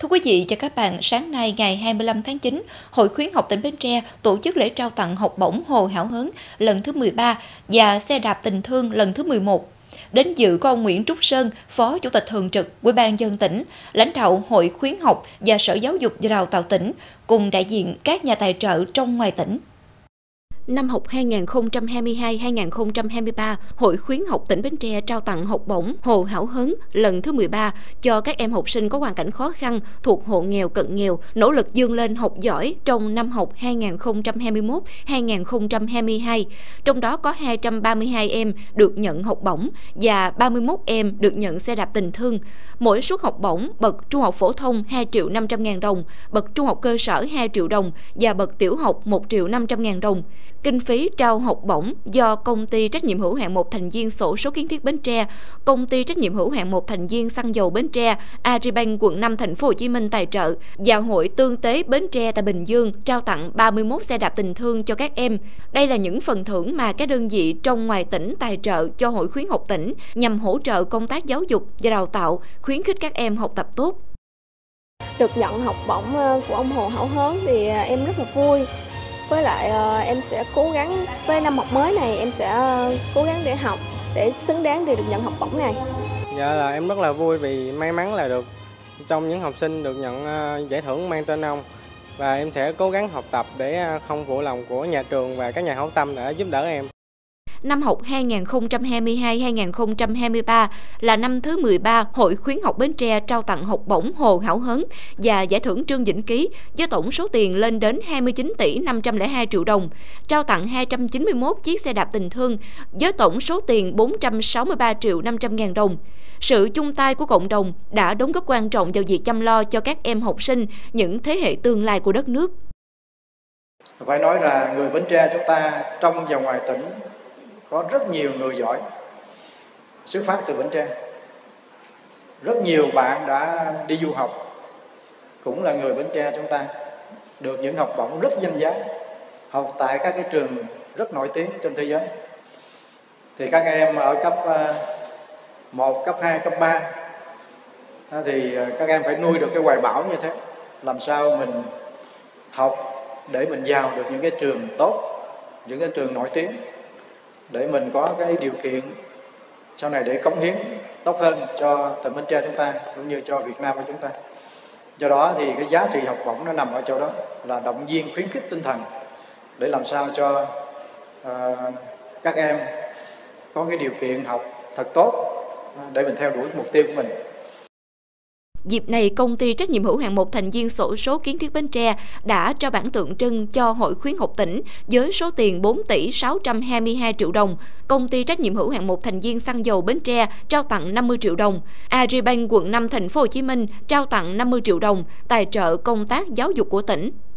Thưa quý vị và các bạn, sáng nay ngày 25 tháng 9, Hội khuyến học tỉnh Bến Tre tổ chức lễ trao tặng học bổng Hồ Hảo Hớn lần thứ 13 và xe đạp tình thương lần thứ 11. Đến dự có ông Nguyễn Trúc Sơn, Phó Chủ tịch Thường trực Ủy ban nhân dân tỉnh, lãnh đạo Hội khuyến học và Sở Giáo dục và Đào tạo tỉnh, cùng đại diện các nhà tài trợ trong ngoài tỉnh. Năm học 2022-2023, Hội khuyến học tỉnh Bến Tre trao tặng học bổng Hồ Hảo Hớn lần thứ 13 cho các em học sinh có hoàn cảnh khó khăn thuộc hộ nghèo cận nghèo, nỗ lực vươn lên học giỏi trong năm học 2021-2022. Trong đó có 232 em được nhận học bổng và 31 em được nhận xe đạp tình thương. Mỗi suất học bổng bậc trung học phổ thông 2.500.000 đồng, bậc trung học cơ sở 2 triệu đồng và bậc tiểu học 1.500.000 đồng. Kinh phí trao học bổng do Công ty trách nhiệm hữu hạn một thành viên xổ số kiến thiết Bến Tre, Công ty trách nhiệm hữu hạn một thành viên xăng dầu Bến Tre, Agribank quận 5 thành phố Hồ Chí Minh tài trợ và Hội Tương tế Bến Tre tại Bình Dương trao tặng 31 xe đạp tình thương cho các em. Đây là những phần thưởng mà các đơn vị trong ngoài tỉnh tài trợ cho Hội khuyến học tỉnh nhằm hỗ trợ công tác giáo dục và đào tạo, khuyến khích các em học tập tốt. Được nhận học bổng của ông Hồ Hảo Hớn thì em rất là vui. Với lại em sẽ cố gắng với năm học mới này, em sẽ cố gắng để học để xứng đáng để được nhận học bổng này. Dạ là em rất là vui vì may mắn là được trong những học sinh được nhận giải thưởng mang tên ông, và em sẽ cố gắng học tập để không phụ lòng của nhà trường và các nhà hảo tâm đã giúp đỡ em. Năm học 2022-2023 là năm thứ 13 Hội khuyến học Bến Tre trao tặng học bổng Hồ Hảo Hớn và giải thưởng Trương Vĩnh Ký với tổng số tiền lên đến 29 tỷ 502 triệu đồng, trao tặng 291 chiếc xe đạp tình thương với tổng số tiền 463 triệu 500 ngàn đồng. Sự chung tay của cộng đồng đã đóng góp quan trọng vào việc chăm lo cho các em học sinh, những thế hệ tương lai của đất nước. Phải nói là người Bến Tre chúng ta trong và ngoài tỉnh có rất nhiều người giỏi xuất phát từ Bến Tre. Rất nhiều bạn đã đi du học cũng là người Bến Tre chúng ta, được những học bổng rất danh giá, học tại các cái trường rất nổi tiếng trên thế giới. Thì các em ở cấp 1, cấp 2, cấp 3 thì các em phải nuôi được cái hoài bão như thế. Làm sao mình học để mình vào được những cái trường tốt, những cái trường nổi tiếng, để mình có cái điều kiện sau này để cống hiến tốt hơn cho tỉnh Bến Tre chúng ta cũng như cho Việt Nam của chúng ta. Do đó thì cái giá trị học bổng nó nằm ở chỗ đó, là động viên khuyến khích tinh thần để làm sao cho các em có cái điều kiện học thật tốt để mình theo đuổi mục tiêu của mình. Dịp này, Công ty trách nhiệm hữu hạn một thành viên xổ số kiến thiết Bến Tre đã trao bảng tượng trưng cho Hội khuyến học tỉnh với số tiền 4 tỷ 622 triệu đồng. Công ty trách nhiệm hữu hạn một thành viên xăng dầu Bến Tre trao tặng 50 triệu đồng. Agribank quận 5 thành phố Hồ Chí Minh trao tặng 50 triệu đồng tài trợ công tác giáo dục của tỉnh.